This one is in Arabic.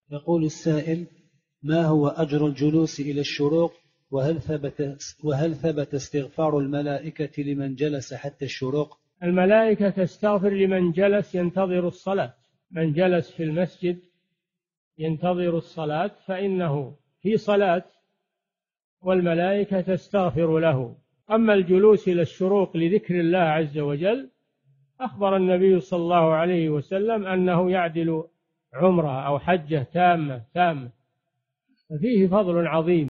يقول السائل: ما هو أجر الجلوس إلى الشروق؟ وهل ثبت استغفار الملائكة لمن جلس حتى الشروق؟ الملائكة تستغفر لمن جلس ينتظر الصلاة. من جلس في المسجد ينتظر الصلاة فإنه في صلاة، والملائكة تستغفر له. أما الجلوس إلى الشروق لذكر الله عز وجل، أخبر النبي صلى الله عليه وسلم أنه يعدل عمرة أو حجة تامة، ففيه فضل عظيم.